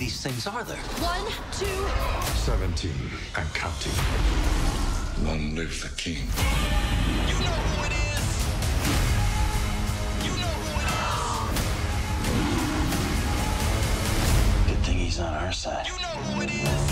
these things are there? 1, 2. 17 and counting. Long live the king. You know who it is. You know who it is. Good thing he's on our side. You know who it is.